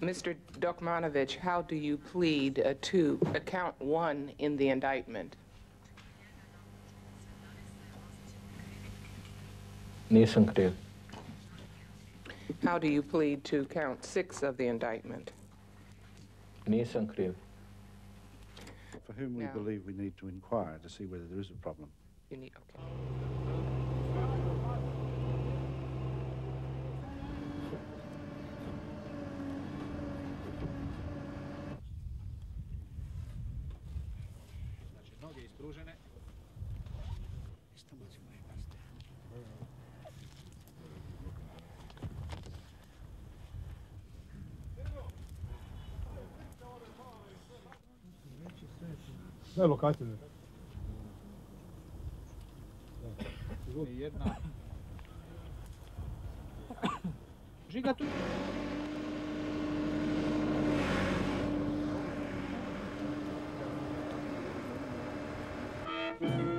Mr. Dokmanovich, how do you plead to count 1 in the indictment? Nisam kriv. How do you plead to count 6 of the indictment? Nisam kriv. For whom we Now- believe we need to inquire to see whether there is a problem. You need, okay. Znači, noge ispružene. Ne, lokacija ne. Jedna. Žiga tu. Thank you.